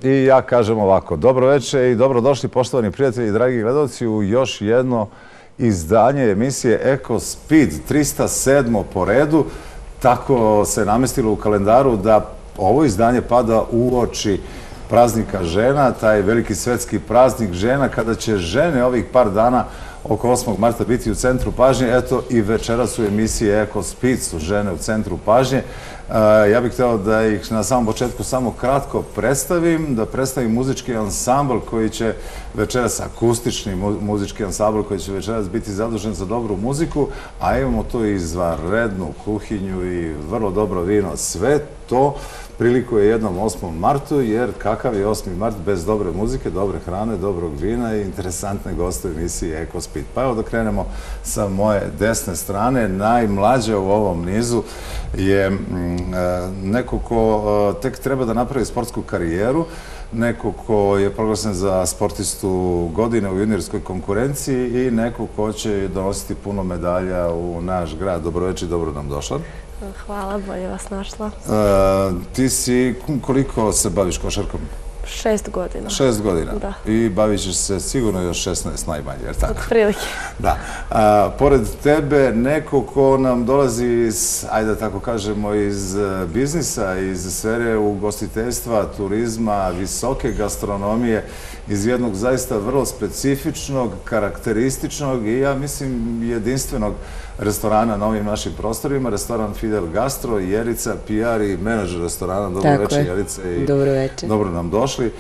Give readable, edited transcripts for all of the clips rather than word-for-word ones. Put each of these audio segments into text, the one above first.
I ja kažem ovako, dobro večer i dobrodošli poštovani prijatelji i dragi gledalci u još jedno izdanje emisije Eko Speed, 307. po redu. Tako se namestilo u kalendaru da ovo izdanje pada uoči praznika žena, taj veliki svetski praznik žena, kada će žene ovih par dana oko 8. marta biti u centru pažnje. Eto i večeras u emisiji Eko Speed su žene u centru pažnje. Ja bih hteo da ih na samom početku samo kratko predstavim, da predstavim muzički ansambl koji će večeras, akustični muzički ansambl koji će večeras biti zadužen za dobru muziku, a imamo tu i izvanrednu kuhinju i vrlo dobro vino. Sve to prilikuje jednom 8. martu, jer kakav je 8. mart bez dobre muzike, dobre hrane, dobrog vina i interesantne goste u emisiji Eko Speed. Pa evo da krenemo sa moje desne strane. Najmlađa u ovom nizu je neko ko tek treba da napravi sportsku karijeru, neko ko je proglašen za sportistu godine u juniorskoj konkurenciji i neko ko će donositi puno medalja u naš grad. Dobroveče i dobro nam došla. Hvala, bolje vas našla. Ti si, koliko se baviš košarkom? 6 godina. 6 godina? Da. I bavit ćeš se sigurno još 16 najmanje, jer tako? Od prilike. Da. Pored tebe, neko ko nam dolazi iz, ajde da tako kažemo, iz biznisa, iz sfere ugostiteljstva, turizma, visoke gastronomije, iz jednog zaista vrlo specifičnog, karakterističnog i ja mislim jedinstvenog restorana na ovim našim prostorima, restoran Fidel Gastro, Jerica, PR i menadžer restorana. Dobro večer, Jerica. Dobro večer. Dobro nam došli.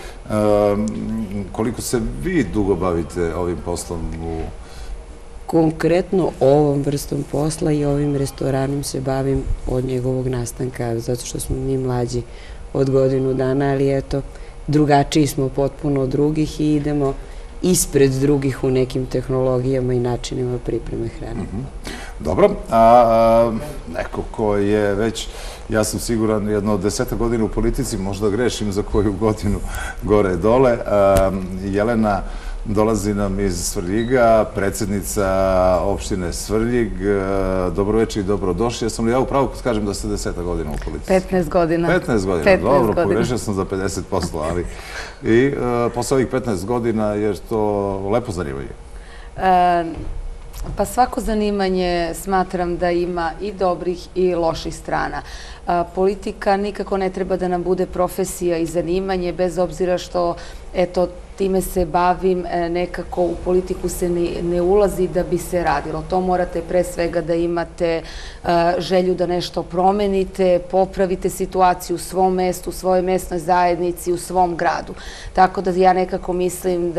Koliko se vi dugo bavite ovim poslom? Konkretno ovom vrstom posla i ovim restoranom se bavim od njegovog nastanka, zato što smo mi mlađi od godinu dana, ali eto, drugačiji smo potpuno od drugih i idemo ispred drugih u nekim tehnologijama i načinima pripreme hrane. Dobro, neko ko je već, ja sam siguran, jedno 10 godina u politici, možda grešim za koju godinu gore dole, Jelena dolazi nam iz Svrljiga, predsjednica opštine Svrljig. Dobroveče i dobrodošli. Jesam li ja upravo kad kažem da ste 10 godina u politici? 15 godina. 15 godina, dobro, pogrešio sam za 50%, ali i posle ovih 15 godina je to lepo zanimanje? Pa svako zanimanje smatram da ima i dobrih i loših strana. Politika nikako ne treba da nam bude profesija i zanimanje, bez obzira što, eto, time se bavim, nekako u politiku se ne ulazi da bi se radilo. To morate pre svega da imate želju da nešto promenite, popravite situaciju u svom mestu, u svojoj mesnoj zajednici, u svom gradu. Tako da ja nekako mislim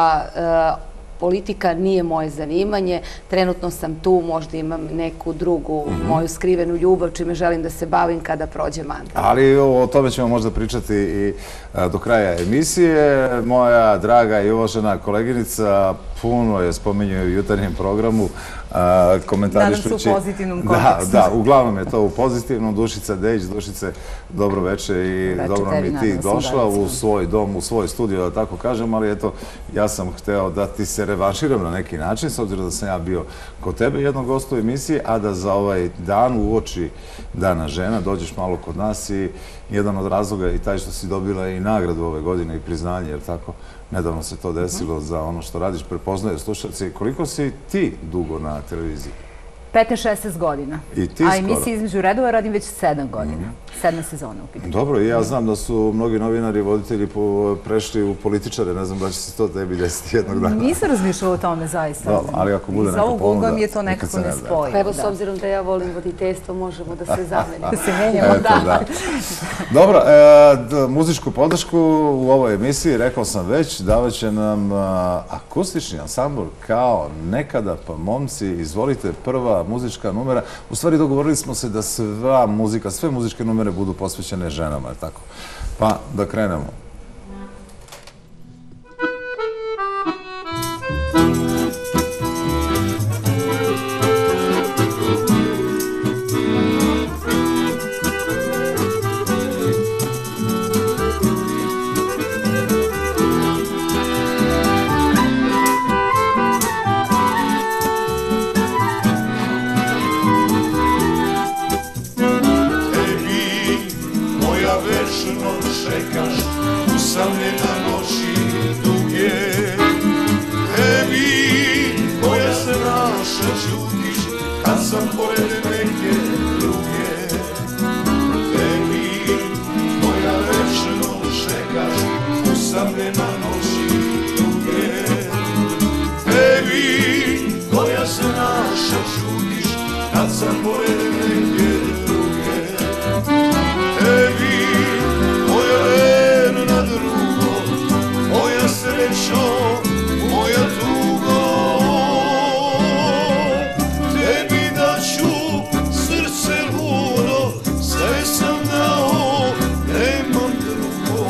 da politika nije moje zanimanje, trenutno sam tu, možda imam neku drugu moju skrivenu ljubav, čime želim da se bavim kada prođe mandat. Ali o tome ćemo možda pričati i do kraja emisije. Moja draga i uvažena koleginica puno je spominju u jutarnjem programu, komentarišući... Nadam se u pozitivnom kontekstu. Da, uglavnom je to u pozitivnom. Dušica Dejić, Dušice, dobro večer i dobro nam i ti došla u svoj dom, u svoj studio, da tako kažem, ali eto, ja sam hteo da ti se revanširam na neki način, s obzirom da sam ja bio kod tebe jednog gosta u emisiji, a da za ovaj dan uoči Dana žena dođeš malo kod nas i jedan od razloga i taj što si dobila i nagradu ove godine i priznanje, jer tako, nedavno se to desilo za ono što radiš, prepoznaju slušalci. Koliko si ti dugo na televiziji? 15-16 godina. I ti skoro? A emisije između redova radim već 7 godina. 7 sezona u pitanju. Dobro, i ja znam da su mnogi novinari i voditelji prešli u političare. Ne znam da će se to tebi desiti jednog dana. Nisam razmišljala o tome, zaista. Da, ali ako bude neka ponuda... Za ovog ugla mi je to nekako ne spoji. Pa evo, s obzirom da ja volim voditeljstvo, možemo da se zamenimo. Da se menjamo, da. Dobro, muzičku podršku u ovoj emisiji, rekao sam već, davat će nam akustični ansambl kao nekada, pa momci, izvolite, prva muzička numera. U stvari dogovorili smo se da sva muzika, sve muzičke numere budu posvećene ženama, tako? Pa da krenemo. Moja već večno čekaš, usamljena noći duge. Tebi koja se naša čutiš, kad sam pored neke druge. Tebi koja večno čekaš, usamljena noći duge. Tebi koja se naša čutiš, kad sam pored neke druge. Tebi moja verna drugo, moja srećo, moja tugo. Tebi daću srce ludo, sve sam dao, nemam drugo.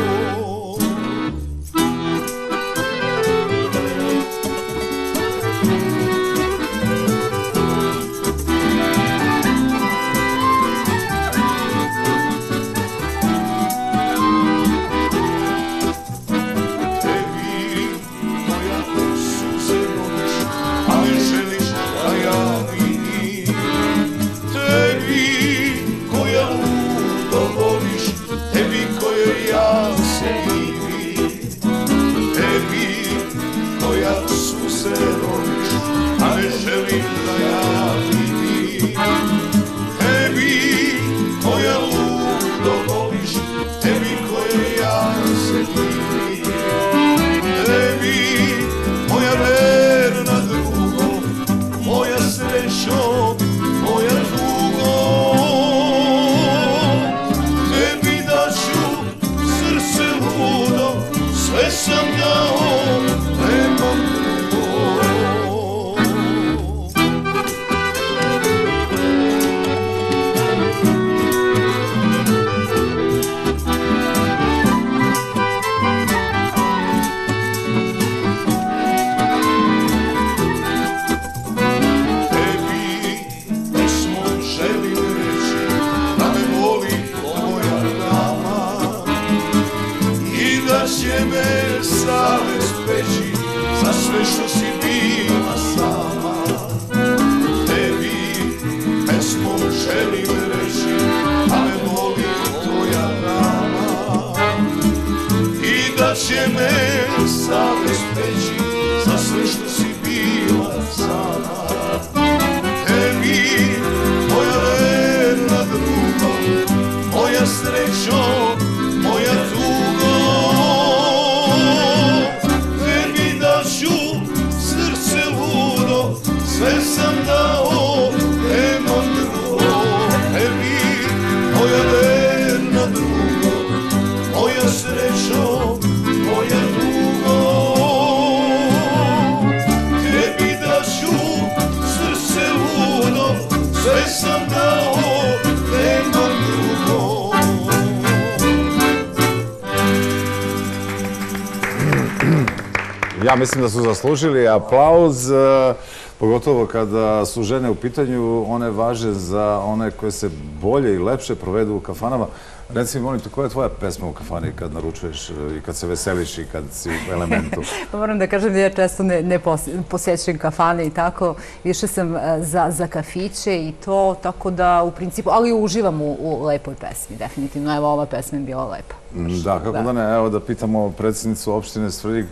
Ja mislim da su zaslužili aplauz, pogotovo kada su žene u pitanju, one važe za one koje se bolje i lepše provedu u kafanama. Reci mi, molim te, koja je tvoja pesma u kafani kad naručuješ i kad se veseliš i kad si u elementu? Pa moram da kažem da ja često ne posjećujem kafane i tako. Više sam za kafiće i to, tako da u principu, ali uživam u lepoj pesmi, definitivno. Evo, ova pesma je bila lepa. Da, kako da ne, evo da pitamo predsjednicu opštine Svrljig,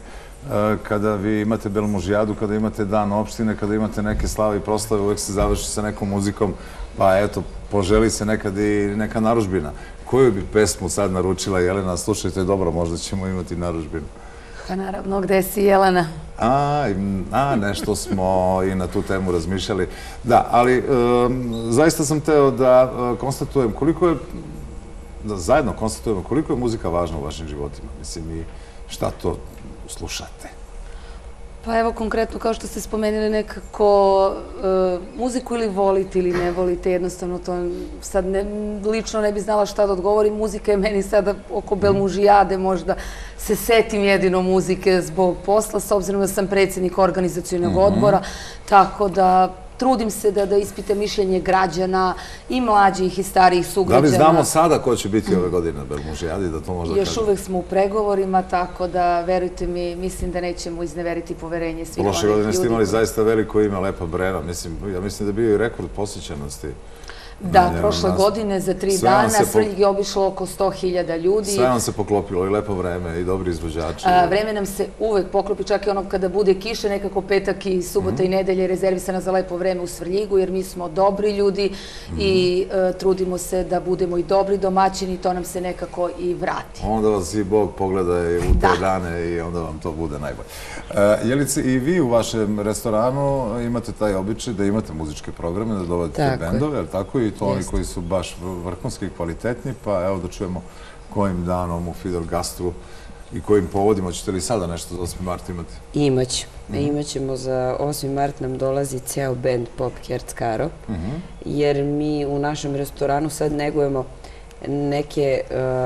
kada vi imate Belmužijadu, kada imate dan opštine, kada imate neke slave i proslave, uvek se završi sa nekom muzikom, pa eto, poželi se nekad i neka narudžbina. Koju bi pesmu sad naručila Jelena? Slušajte dobro, možda ćemo imati narudžbinu. Pa naravno, gde si Jelena? Nešto smo i na tu temu razmišljali. Da, ali zaista sam teo da konstatujem koliko je, da zajedno konstatujemo koliko je muzika važna u vašim životima. Mislim, i šta to slušate? Pa evo, konkretno, kao što ste spomenuli, nekako muziku ili volite ili ne volite, jednostavno to sad lično ne bi znala šta da odgovorim. Muzika je meni sada oko Belmužijade, možda se setim jedino muzike zbog posla, s obzirom da sam predsjednik organizacionog odbora, tako da trudim se da ispitam mišljenje građana i mlađih i starijih sugrađana. Da li znamo sada ko će biti ove godine na Belmužijadi, da to možda kažem? Još uvek smo u pregovorima, tako da, verujte mi, mislim da nećemo izneveriti poverenje svih onih ljudi. Prošle godine ste imali zaista veliko ime, Lepa Brena. Ja mislim da je bio i rekord posjećenosti. Da, prošle godine za 3 dana Svrljig je obišlo oko 100.000 ljudi. Sve vam se poklopilo, i lepo vreme, i dobri izvođači. Vreme nam se uvek poklopi, čak i ono kada bude kiše, nekako petak i subota i nedelje rezervisana za lepo vreme u Svrljigu, jer mi smo dobri ljudi i trudimo se da budemo i dobri domaćini, to nam se nekako i vrati. Onda vas i Bog pogleda u te dane i onda vam to bude najbolje. Jelice, i vi u vašem restoranu imate taj običaj da imate muzičke programe, da dovodite bendove, je li tako? I to oni koji su baš vrhunski i kvalitetni, pa evo da čujemo kojim danom u Fidel Gastru i kojim povodima. Ćete li sada nešto za 8. mart imati? Imaću. Imaćemo za 8. mart nam dolazi ceo band Pop Herz Karo, jer mi u našem restoranu sad negujemo neke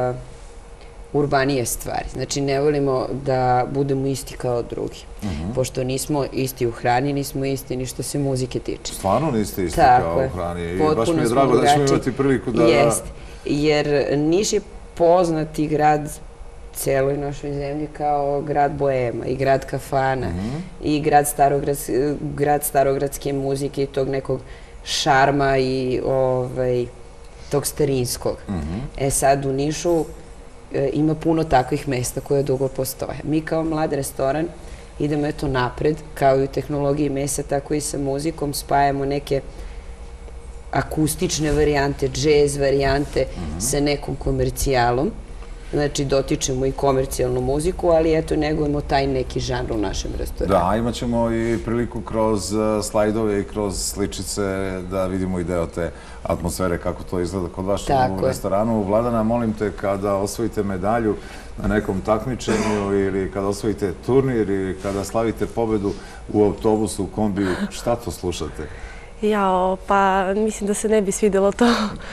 urbanije stvari. Znači, ne volimo da budemo isti kao drugi. Pošto nismo isti u hrani, nismo isti ni što se muzike tiče. Stvarno niste isti kao u hrani i baš mi je drago da ćemo imati priliku da... Jeste, jer Niš je poznati grad celoj našoj zemlji kao grad boema i grad kafana i grad starogradske muzike i tog nekog šarma i tog starinskog. E sad u Nišu ima puno takvih mesta koje dugo postoje. Mi kao mlad restoran idemo eto napred, kao i u tehnologiji mesa, tako i sa muzikom, spajamo neke akustične varijante, džez varijante sa nekom komercijalom. Znači, dotičemo i komercijalnu muziku, ali eto, negujemo taj neki žanr u našem restoranu. Da, imat ćemo i priliku kroz slajdove i kroz sličice da vidimo i deo te atmosfere, kako to izgleda kod vas u restoranu. Vladana, molim te, kada osvojite medalju na nekom takmičenju ili kada osvojite turnir ili kada slavite pobedu u autobusu, u kombiju, šta to slušate? Jao, pa mislim da se ne bi svidjelo to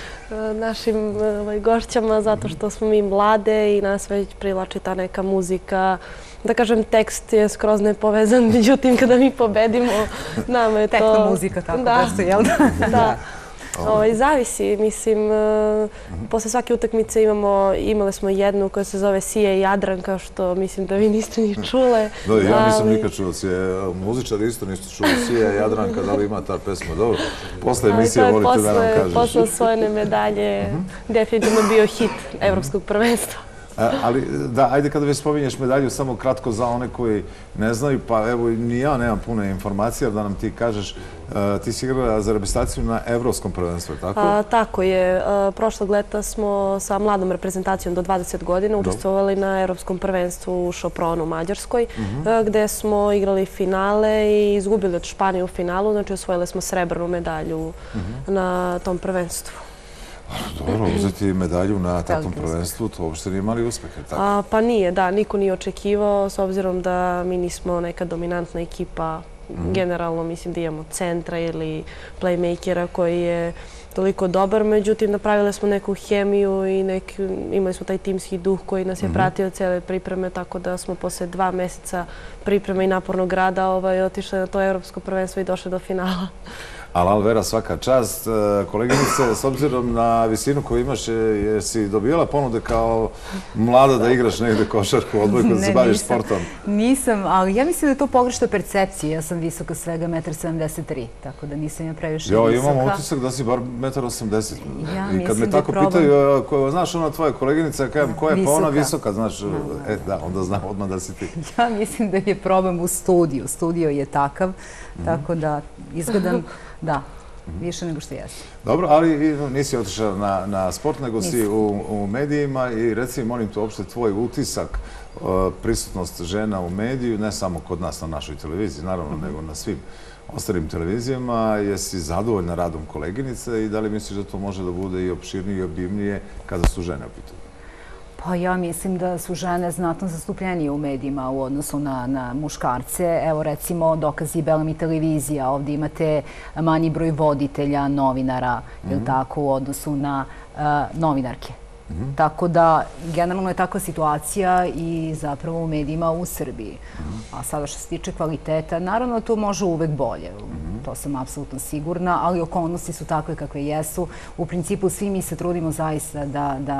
našim gošćama, zato što smo mi mlade i nas već privlači ta neka muzika. Da kažem, tekst je skroz nepovezan, međutim, kada mi pobedimo, nama je to... Tekno muzika, tako da su, jel da? Da. Zavisi, mislim, posle svake utakmice imali smo jednu koja se zove Sije i Jadranka, što mislim da vi niste ni čule. Da, ja nisam nikad čuo Sije. Muzičari isto nisu čuli Sije i Jadranka, da li ima ta pesma? Dobro, posle emisije volite da nam kažeš. Posle osvojene medalje definitivno bio hit evropskog prvenstva. Ali da, ajde kada već spominješ medalju, samo kratko za one koji ne znaju, pa evo ni ja nemam puno informacija da nam ti kažeš, ti si igrala za reprezentaciju na evropskom prvenstvu, tako? Tako je. Prošlog leta smo sa mladom reprezentacijom do 20 godina učestvovali na evropskom prvenstvu u Šopronu u Mađarskoj, gde smo igrali finale i izgubili od Španije u finalu, znači osvojili smo srebrnu medalju na tom prvenstvu. Dobro, uzeti medalju na takvom prvenstvu, to uopšte nije mali uspeh, je tako? Pa nije, da, niko nije očekivao, s obzirom da mi nismo neka dominantna ekipa. Generalno mislim da imamo centra ili playmakera koji je toliko dobar, međutim napravili smo neku hemiju i imali smo taj timski duh koji nas je pratio cele pripreme, tako da smo posle 2 meseca pripreme i napornog rada otišli na to evropsko prvenstvo i došli do finala. Ali Vera, svaka čast. Koleginice, s obzirom na visinu koju imaš, jesi dobijala ponude kao mlada da igraš negde košarku, odbojku, da se baviš sportom? Nisam, ali ja mislim da je to pogrešna percepcija. Ja sam visoka svega 1,73 m, tako da nisam ja previše visoka. Jo, imam utisak da si bar 1,80 m. I kad me tako pitaju, znaš, ona tvoja koleginica, kažem, koja je pa ona visoka, znaš, da, onda znam odmah da si ti. Ja mislim da je problem u studiju. Studio je takav, tako da izgledam... Da, više nego što jesi. Dobro, ali nisi otišao na sport, nego si u medijima i reci, molim te, uopšte tvoj utisak, prisutnost žena u mediju, ne samo kod nas na našoj televiziji, naravno, nego na svim ostalim televizijama. Jesi zadovoljna radom koleginice i da li misliš da to može da bude i opširnije i obimnije kada su žene u pitanju? Pa ja mislim da su žene znatno zastupljenije u medijima u odnosu na muškarce. Evo recimo dokazi Belami televizija. Ovdje imate manji broj voditelja, novinara, ili tako, u odnosu na novinarke. Tako da generalno je takva situacija i zapravo u medijima u Srbiji. A sada što se tiče kvaliteta, naravno to može uvek bolje. To sam apsolutno sigurna, ali okolnosti su takve kakve jesu. U principu svi mi se trudimo zaista da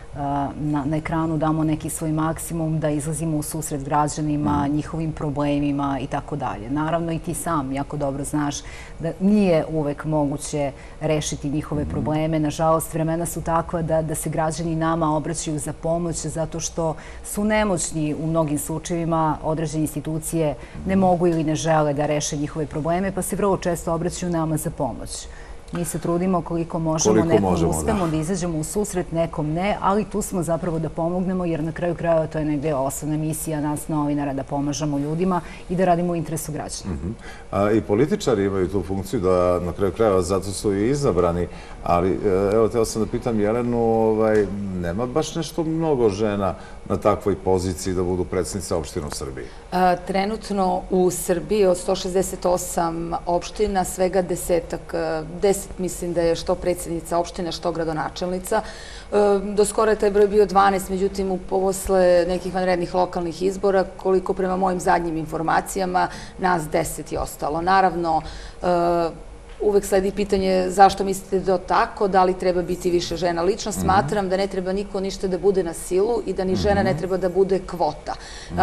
na ekranu damo neki svoj maksimum, da izlazimo u susret građanima, njihovim problemima i tako dalje. Naravno i ti sam jako dobro znaš da nije uvek moguće rešiti njihove probleme. Nažalost, vremena su takva da se građani nama obraćaju za pomoć zato što su nemoćni u mnogim slučajevima, određene institucije ne mogu ili ne žele da reše njihove probleme, pa se vrlo često obraćaju nama za pomoć. Mi se trudimo koliko možemo, nekom uspemo da izađemo u susret, nekom ne, ali tu smo zapravo da pomognemo, jer na kraju krajeva to je negde osnovna misija nas novinara, da pomažemo ljudima i da radimo u interesu građana. I političari imaju tu funkciju da na kraju krajeva zato su i izabrani, ali evo teo sam da pitam Jelenu, nema baš nešto mnogo žena na takvoj poziciji da budu predsjednice opština u Srbiji? Trenutno u Srbiji od 168 opština svega 10 mislim da je što predsjednica opštine, što gradonačelnica. Do skoro je taj broj bio 12, međutim, posle nekih vanrednih lokalnih izbora, koliko prema mojim zadnjim informacijama, nas 10 je ostalo. Naravno, uvek sledi pitanje zašto mislite da je tako, da li treba biti više žena. Lično smatram da ne treba niko ništa da bude na silu i da ni žena ne treba da bude kvota.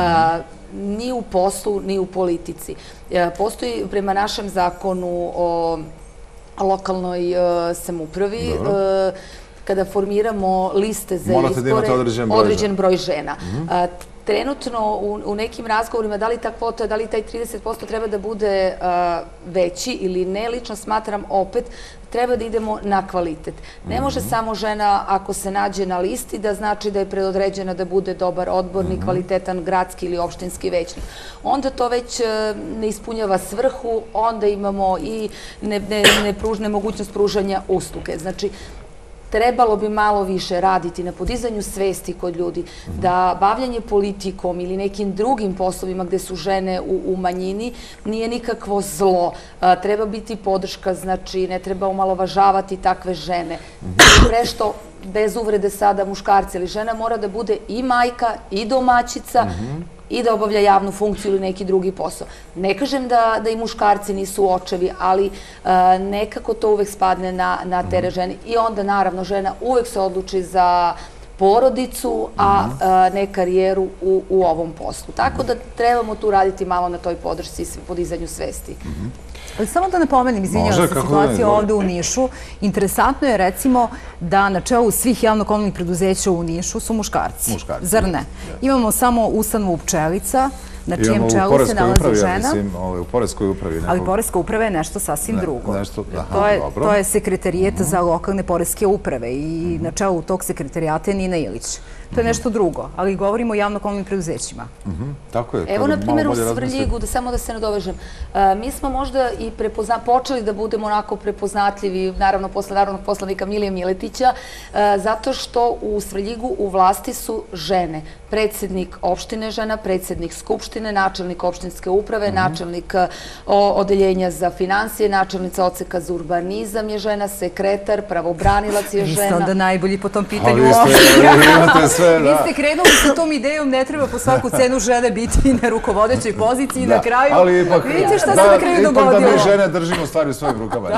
Ni u poslu, ni u politici. Postoji prema našem zakonu o lokalnoj samoupravi, kada formiramo liste za izbore, određen broj žena. Trenutno u nekim razgovorima da li ta kvota, da li taj 30% treba da bude veći ili ne, lično smatram opet treba da idemo na kvalitet. Ne može samo žena ako se nađe na listi da znači da je predodređena da bude dobar odbornik, kvalitetan gradski ili opštinski većnik. Onda to već ne ispunjava svrhu, onda imamo i nemogućnost pružanja usluge. Znači, trebalo bi malo više raditi na podizanju svesti kod ljudi, da bavljanje politikom ili nekim drugim poslovima gde su žene u manjini nije nikakvo zlo. Treba biti podrška, znači ne treba omalovažavati takve žene. Prešto, bez uvrede sada muškarca ili žena, mora da bude i majka i domaćica i da obavlja javnu funkciju ili neki drugi posao. Ne kažem da i muškarci nisu očevi, ali nekako to uvek spadne na tere žene. I onda, naravno, žena uvek se odluči za porodicu, a ne karijeru u ovom poslu. Tako da trebamo tu raditi malo na toj podršci i podizanju svesti. Ali samo da napomenem, izvinjavam se, situacija ovde u Nišu. Interesantno je, recimo, da na čelu svih javno-komunalnih preduzeća u Nišu su muškarci. Zar ne? Imamo samo ustanovu Pčelica, na čijem čelu se nalazi žena. U Poreskoj upravi. Ali Poreska uprava je nešto sasvim drugo. To je sekretarijat za lokalne poreske uprave i na čelu tog sekretarijata je Nina Ilić. To je nešto drugo, ali govorimo o javno-komunalnim preduzećima. Tako je. Evo, na primjer, u Svrljigu, samo da se nadovežem, mi smo možda i počeli da budemo onako prepoznatljivi, naravno, posle narodnog poslanika Milije Miletića, zato što u Svrljigu u vlasti su žene. Predsjednik opštine žena, predsjednik skupštine, načelnik opštinske uprave, načelnik odeljenja za finansije, načelnica odseka za urbanizam je žena, sekretar, pravobranilac je žena. Vi ste onda najbolji po tom pitanju uopšte. Vi ste krenuli sa tom idejom, ne treba po svaku cenu žene biti na rukovodećoj poziciji i na kraju. Vidite šta se na kraju dogodilo. Ipak da mi žene držimo stvari u svojim rukama.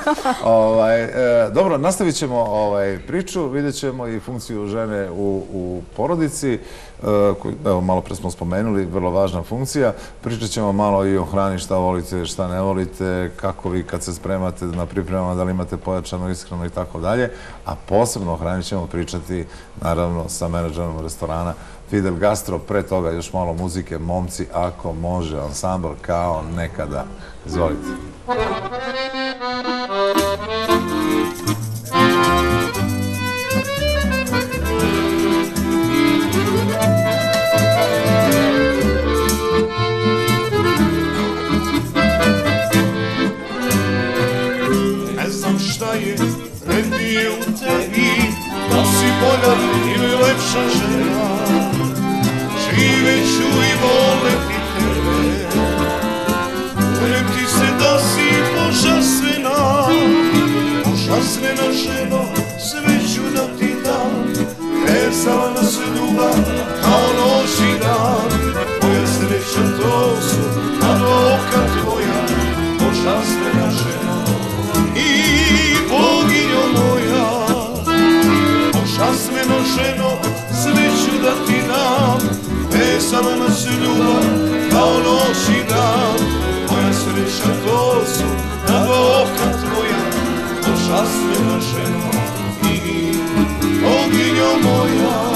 Dobro, nastavit ćemo priču, vidjet ćemo i funkciju žene u porodici. Evo, malo pre smo spomenuli, vrlo važna funkcija. Pričat ćemo malo i o hrani, šta volite, šta ne volite, kako vi kad se spremate na pripremama, da li imate pojačanu ishranu i tako dalje. A posebno o hrani ćemo pričati, naravno, sa menadžerom restorana Fidel Gastro. Pre toga još malo muzike, Momci ako može, ansambl kao nekada. Izvolite. Vrednije u tebi, da si bolja ili lepša žena, živeću i voleti tebe. Volim ti se da si božanstvena, božanstvena ženo, sve ću da ti dam. Vezala nas ljubav kao noć i dan, moja sreća to su, a oka tvoja, božanstvena žena. I boginjo moja, božanstveno ženo, sve ću da ti dam. Vezala nas ljubav kao noć i dan. Moja sreća to su na dva oka tvoja, božanstvena ženo i boginjo moja.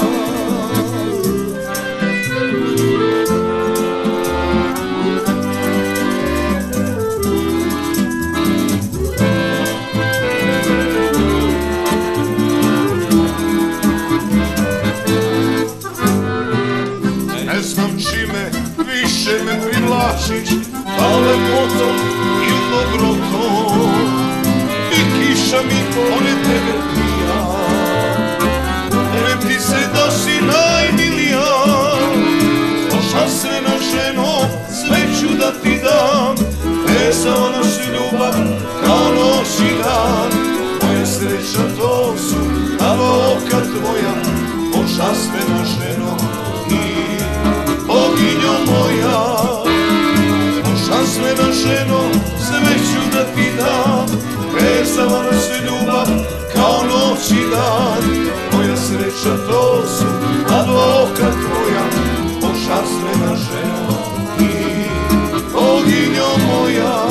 Ne znam čime više me privlačiš, pa lepotom i dobrotom, i kiša mi pored tebe prija. Molim ti se da si najmilija, božanstvena ženo, sve ću da ti dam. Vezala nas ljubav kao noć i dan. Moja sreća to su na dva oka tvoja, božanstvena ženo i boginjo moja. Božanstvena ženo, sve ću da ti dam. Vezala nas ljubav kao noć i dan. Moja sreća to su na dva oka tvoja, božanstvena ženo i boginjo moja.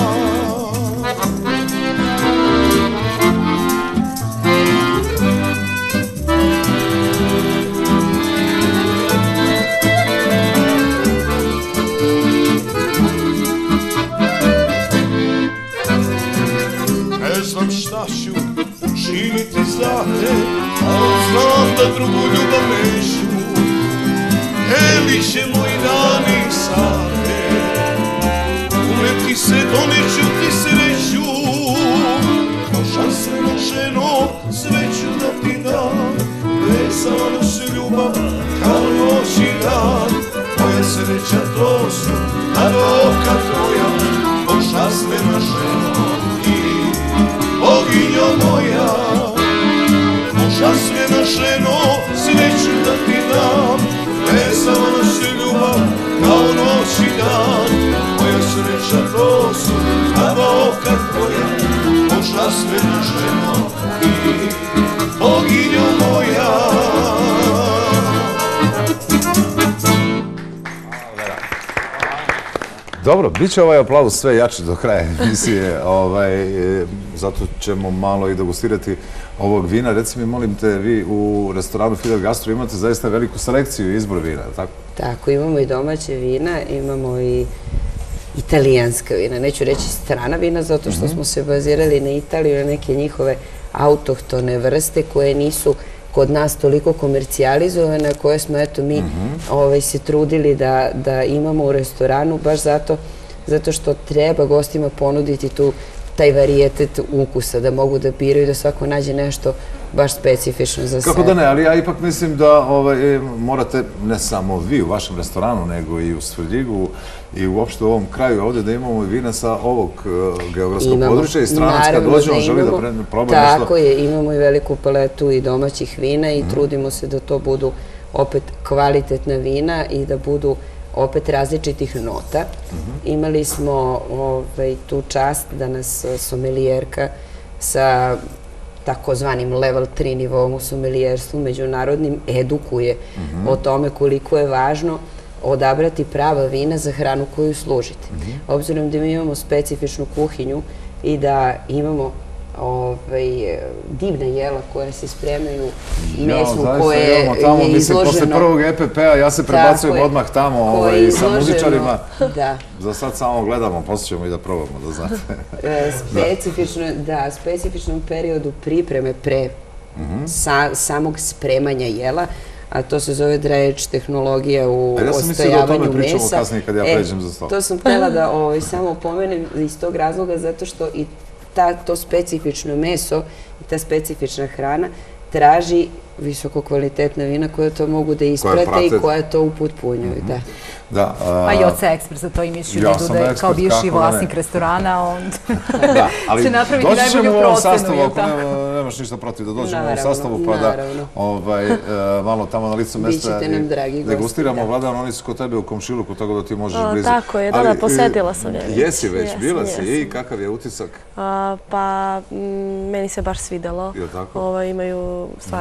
Ne znam šta ću učiniti za te, ali znam da drugu ljubav neću. Delit će moji dani i sate, uvek ti se doneću ti sreću. Božanstvena ženo, sve ću da ti dam. Vezala nas ljubav kao noć i dan. Moja sreća to su na dva oka tvoja, božanstvena ženo i boginjo moja. Božanstvena ženo, sve ću da ti dam. Vezala nas ljubav kao noć i dan. Moja sreća to su na dva oka tvoja, božanstvena ženo i boginjo moja. Dobro, bit će ovaj aplauz sve jači do kraja emisije, zato ćemo malo i degustirati ovog vina. Reci mi, molim te, vi u restoranu Fidel Gastro imate zaista veliku selekciju i izbor vina, tako? Tako, imamo i domaće vina, imamo i italijanska vina. Neću reći strana vina, zato što smo se bazirali na Italiju, na neke njihove autohtone vrste koje nisu kod nas toliko komercijalizovane, koje smo eto mi se trudili da imamo u restoranu, baš zato što treba gostima ponuditi taj varijetet ukusa, da mogu da biraju, da svako nađe nešto baš specifično za sebe. Kako da ne, ali ja ipak mislim da morate, ne samo vi u vašem restoranu, nego i u Svrljigu i uopšte u ovom kraju ovde, da imamo i vina sa ovog geografskog područja i stranac kad dođe, on želi da proba nešto. Tako je, imamo i veliku paletu i domaćih vina i trudimo se da to budu opet kvalitetna vina i da budu opet različitih nota. Imali smo tu čast da nas somelijerka sa takozvanim level 3 nivom u somelijerstvu međunarodnim edukuje o tome koliko je važno odabrati prava vina za hranu koju služite. Obzirom da mi imamo specifičnu kuhinju i da imamo divna jela koja se spremaju, mesu koje je izloženo. Posle prvog EPP-a ja se prebacujem odmah tamo sa muzičarima. Za sad samo gledamo, posle ćemo i da probamo, da znate. Specifičnom periodu pripreme pre samog spremanja jela, a to se zove dryage tehnologija u ostajavanju mesa. Ja sam mislio da o tome pričamo kasnije kad ja pređem za stol. To sam htjela da samo pomenem iz tog razloga, zato što i to specifično meso i ta specifična hrana traži visoko kvalitetna vina koja to mogu da isprate i koja to upotpunjuju. Pa i Oca Ekspres za to imajući u vidu da je kao bivši vlasnik restorana, on će napraviti najbolju procenu. Nemaš ništa protiv da dođemo u ovom sastavu pa da malo tamo na licu mesta degustiramo. Vladan, oni su kod tebe u komšiluku, tako da ti možeš blizu. Tako je, da, posetila sam je. Jesi već, bila si i kakav je utisak? Pa meni se baš svidelo. Imaju stvarno razne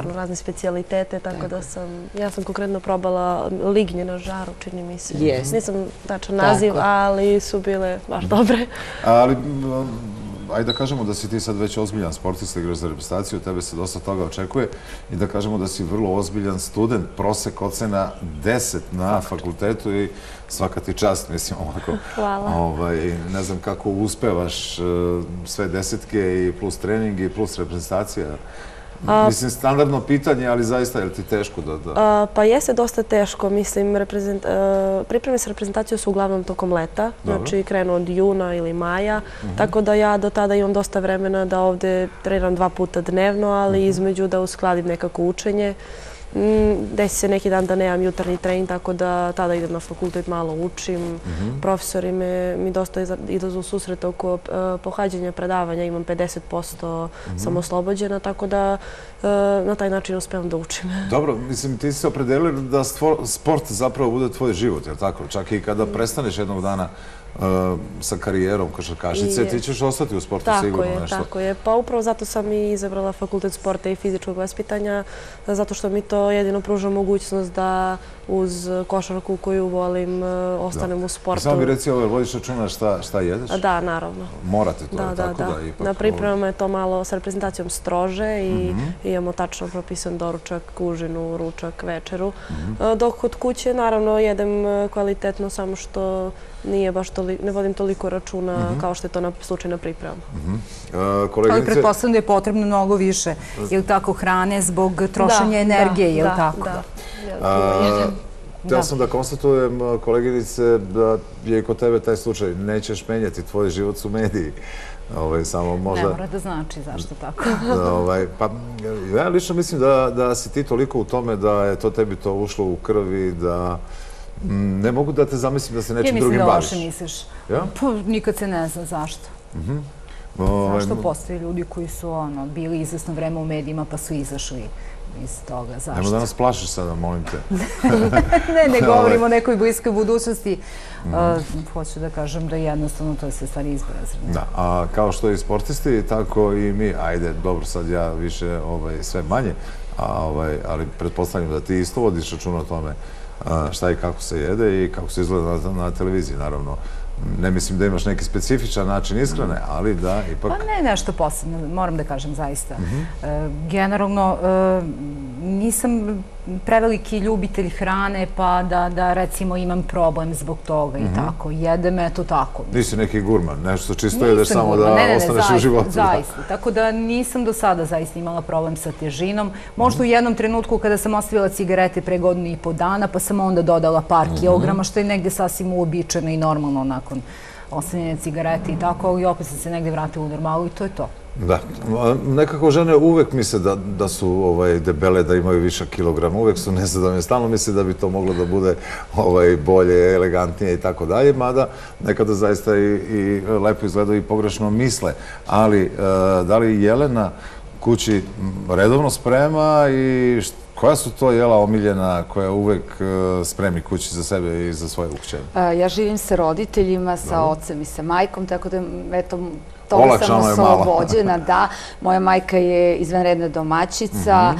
specijalitete, tako da ja sam konkretno probala lignje na žaru, čini mi se. Nisam tačan naziv, ali su bile baš dobre. Ali, ajde da kažemo da si ti sad već ozbiljan sportista, igraš za reprezentaciju, tebe se dosta toga očekuje i da kažemo da si vrlo ozbiljan student, prosek ocena 10 na fakultetu i svaka ti čast, mislim, ovako. Hvala. Ne znam kako uspevaš sve desetke i plus trening i plus reprezentacija. Mislim, standardno pitanje, ali zaista je li ti teško da... Pa jeste dosta teško. Mislim, pripreme sa reprezentacijom su uglavnom tokom leta. Znači, krenu od juna ili maja. Tako da ja do tada imam dosta vremena da ovde treniram 2 puta dnevno, ali između da uskladim nekako učenje. Desi se neki dan da nemam jutarnji trening, tako da tada idem na fakultet, malo učim. Profesori mi dosta idu u susret oko pohađanja predavanja, imam 50% sam oslobođena, tako da na taj način uspevam da učim. Dobro, mislim, ti si se opredelila da sport zapravo bude tvoj život, je li tako? Čak i kada prestaneš jednog dana sa karijerom košarkašice, ti ćeš ostati u sportu sigurno nešto. Tako je. Pa upravo zato sam i izabrala fakultet sporta i fizičkog vaspitanja, zato što mi to jedino pruža mogućnost da uz košarku koju volim ostanem u sportu. Samo mi reci, vodiš računa šta jedeš? Da, naravno. Morate to, tako da ipak... Na pripremama je to malo sa reprezentacijom strože i imamo tačno propisan doručak, užinu, ručak, večeru. Dok kod kuće, naravno, jedem kvalitetno, samo što ne vodim toliko računa kao što je to slučaj na pripremama. Ali pretpostavljam da je potrebno mnogo više, ili tako, hrane zbog trošenja energije, ili tako? Htio sam da konstatujem, koleginice, da je i kod tebe taj slučaj. Nećeš menjati, tvoj život su mediji. Ne mora da znači, zašto tako? Ja lično mislim da si ti toliko u tome da je to tebi to ušlo u krvi, da ne mogu da te zamislim da se nečim drugim baviš. Ja mislim da loše misliš. Pa nikad se ne zna zašto. Zašto postoje ljudi koji su bili izvesno vreme u medijima pa su izašli iz toga, zašto? Nemo da nas plašiš sada, molim te. Ne govorimo o nekoj bliskoj budućnosti. Hoću da kažem da jednostavno to je sve stvari izbrazrane. Da, a kao što i sportisti, tako i mi, ajde, dobro, sad ja više sve manje, ali pretpostavljam da ti isto vodiš računa o tome šta i kako se jede i kako se izgleda na televiziji, naravno. Ne mislim da imaš neki specifičan način ishrane, ali da ipak... Pa ne nešto posebno, moram da kažem zaista. Generalno, nisam preveliki ljubitelj hrane, pa da recimo imam problem zbog toga i tako. Jedem, eto tako. Nisi neki gurman, nešto čisto jedeš samo da ostaneš u životu. Zaista, tako da nisam do sada zaista imala problem sa težinom. Možda u jednom trenutku kada sam ostavila cigarete pre 1,5 godina, pa sam onda dodala par kilograma, što je negde sasvim uobičajeno i normalno nakon ostavljanja cigarete i tako, ali opet sam se negde vratila u normalu i to je to. Da, nekako žene uvek misle da su debele, da imaju više kilograma, uvek su nezadovoljne, stalno misle da bi to moglo da bude bolje, elegantnije i tako dalje, mada nekada zaista i lepo izgledaju i pogrešno misle. Ali da li Jelena kući redovno sprema i koja su to jela omiljena koja uvek spremi kući za sebe i za svoje ukućene? Ja živim sa roditeljima, sa ocem i sa majkom, tako da, eto, toga sam oslobođena, da. Moja majka je izvanredna domaćica.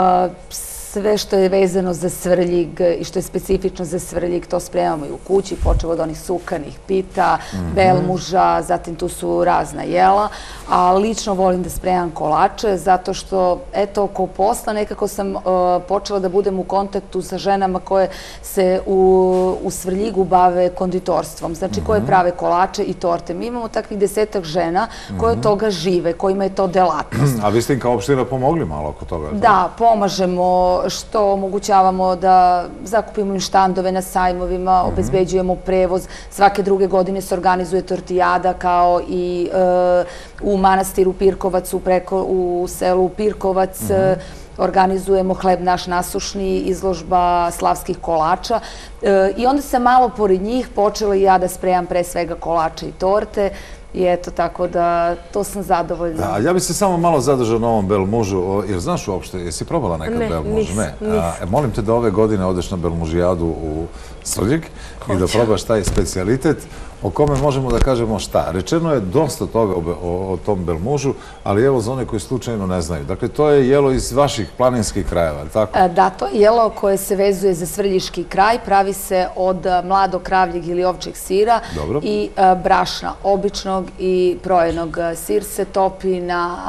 Sve što je vezano za Svrljig i što je specifično za Svrljig, to spremamo i u kući, počeo od onih sukanih pita, belmuža, zatim tu su razna jela. A lično volim da spremam kolače, zato što, eto, oko posla nekako sam počela da budem u kontaktu sa ženama koje se u Svrljigu bave konditorstvom, znači koje prave kolače i torte. Mi imamo takvih 10-ak žena koje od toga žive, kojima je to delatnost. A vi ste im kao opština pomogli malo oko toga? Da, pomažemo, što omogućavamo da zakupimo im štandove na sajmovima, obezbeđujemo prevoz. Svake druge godine se organizuje tortijada kao i u manastiru Pirkovac, u selu Pirkovac. Organizujemo Hleb naš nasušni, izložba slavskih kolača. I onda sam malo pored njih počela i ja da spremam pre svega kolače i torte. I eto, tako da to sam zadovoljna. Ja bih se samo malo zadržao na ovom belmužu, jer znaš uopšte, jesi probala nekad belmuž? Ne, nisam. Molim te da ove godine odeš na belmužijadu u Svrljig i da probaš taj specijalitet. o kome možemo da kažemo šta. Rečeno je dosta toga o tom Belmužu, ali evo za one koji slučajno ne znaju. Dakle, to je jelo iz vaših planinskih krajeva, ali tako? Da, to je jelo koje se vezuje za Svrljiški kraj. Pravi se od mladog kravljeg ili ovčeg sira i brašna običnog i projenog. Sir se topi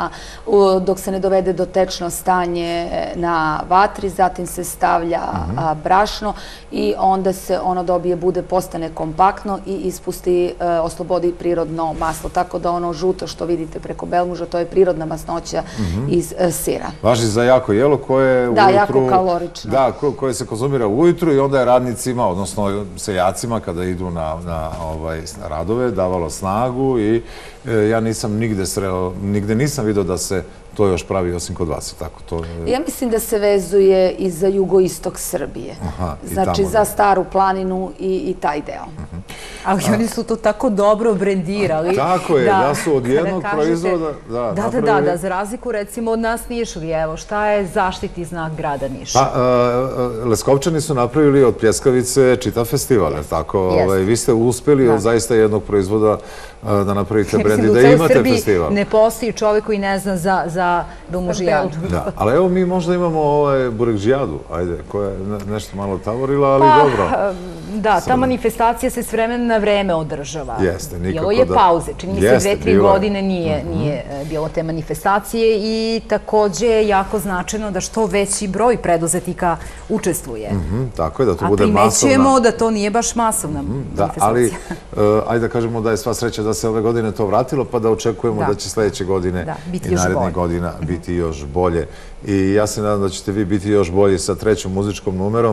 dok se ne dovede do tečno stanje na vatri, zatim se stavlja brašno i onda se ono bude, postane kompaktno i ispusti, oslobodi prirodno maslo. Tako da ono žuto što vidite preko Belmuža, to je prirodna masnoća iz sira. Važi za jako jelo koje ujutru... Da, jako kalorično. Da, koje se konzumira ujutru i onda je radnicima, odnosno seljacima, kada idu na radove, davalo snagu i ja nisam nigde nisam vidio da se to još pravi osim kod vas. Ja mislim da se vezuje i za jugoistok Srbije. Znači za Staru planinu i taj deo. Ali oni su to tako dobro brendirali. Tako je, da su od jednog proizvoda... Da, za razliku recimo od nas Nišovi. Evo, šta je zaštitni znak grada Niša? Leskovčani su napravili od pljeskavice čitav festival. Vi ste uspeli od zaista jednog proizvoda da napravite brend i da imate festival. Ne postoji čovjek koji ne zna za belmužijadu. Ali evo mi možda imamo burekžijadu, ajde, koja je nešto malo tavorila, ali dobro. Da, ta manifestacija se s vremena na vreme održava. Jeste, nikako da... Bilo je pauze, čini mi se 2-3 godine nije bilo te manifestacije i takođe je jako značajno da što veći broj preduzetnika učestvuje. Tako je, da to bude masovna... A primećujemo da to nije baš masovna manifestacija. Ali, ajde da kažemo da je sva sreća da se ove godine to vratilo, pa da očekujemo da će sledeće godine i narednih godina biti još bolje. I ja se nadam da ćete vi biti još bolji sa 3. muzičkom numerom,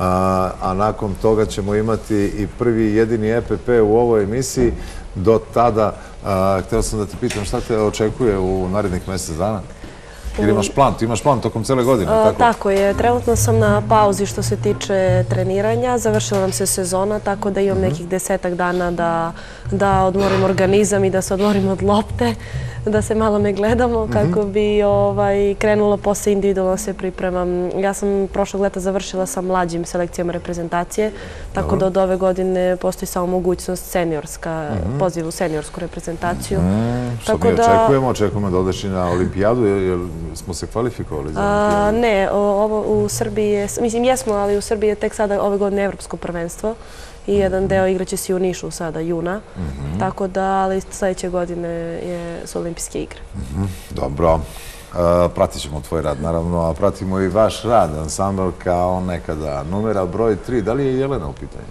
a nakon toga ćemo imati i prvi i jedini EPP u ovoj emisiji. Do tada, hteo sam da te pitam šta te očekuje u narednih mesec dana? Ili imaš plan? Ti imaš plan tokom cele godine? Tako je. Trenutno sam na pauzi što se tiče treniranja. Završila nam se sezona, tako da imam nekih 10 dana da odmorim organizam i da se odmorim od lopte, da se malo ne gledamo kako bi krenula posle individualno se pripremam. Ja sam prošlog leta završila sa mlađim selekcijama reprezentacije, tako da od ove godine postoji samo mogućnost seniorska, poziv u seniorsku reprezentaciju. Što mi očekujemo da odeš i na olimpijadu, jer smo se kvalifikovali za olimpijadu? Ne, ovo u Srbiji je, mislim jesmo, ali u Srbiji je tek sada ove godine evropsko prvenstvo i jedan deo igraće se u Nišu sada, juna. Tako da, ali sledeće godine su olimpijske igre. Dobro. Pratit ćemo tvoj rad, naravno, a pratimo i vaš rad, ansambl kao nekada. Numera broj 3, da li je Jelena u pitanju?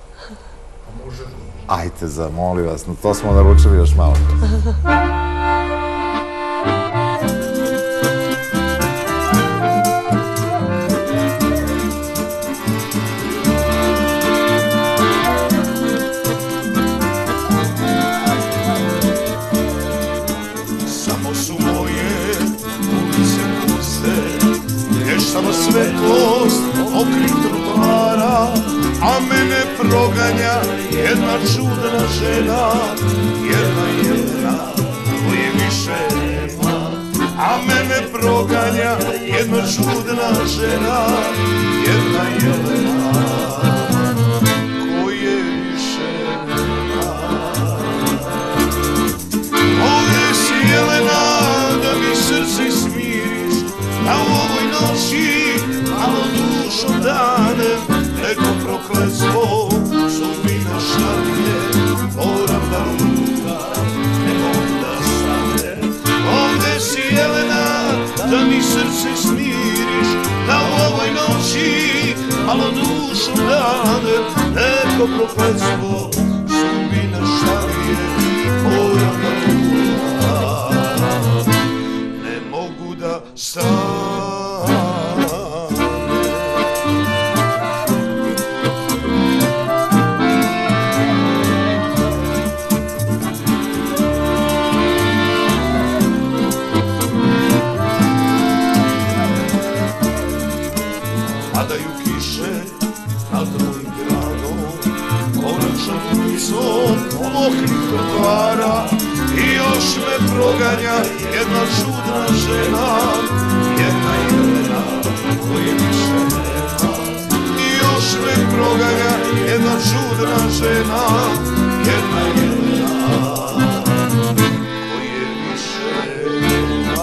Može. Ajte, zamoli vas, to smo naručili još malo. Samo svetlost okrih trotoara, a mene proganja jedna čudna žena, jedna Jelena koje više nema. A mene proganja jedna čudna žena, jedna Jelena koje više nema. Ovdje si Jelena da mi srce smiriš, a u ovoj noći malo dušom dane, neko prokletstvo sudbina šalje, moram da lutam, ne mogu da stane. Ovdje si Jelena, da mi srce smiriš, da u ovoj noći malo dušom dane, neko prokletstvo sudbina šalje, moram da lutam, ne mogu da stane. Padaju kiše nad mojim gradom, konačnom ulicom mokrih trotoara, i još me proganja jedna čudna žena, jedna Jelena koje više nema. I još me proganja jedna čudna žena, jedna Jelena, koje više nema.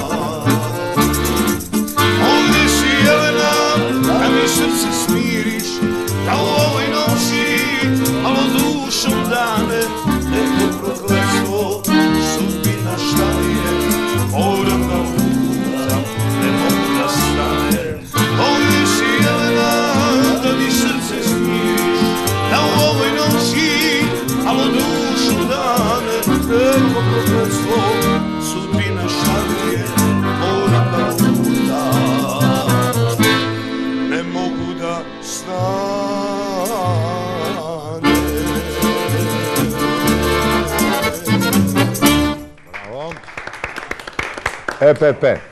Ovdje si Jelena, da mi srce smiriš, da u ovoj noći malo dušom dane, neko prokletstvo, sudbina šta li je, moram da lutam, ne mogu da stane. Ovdje si Jelena, da mi srce smiriš, da u ovoj noći malo dušom dane, neko prokletstvo, sudbina šta li je, moram da lutam, ne mogu da stane. EPP.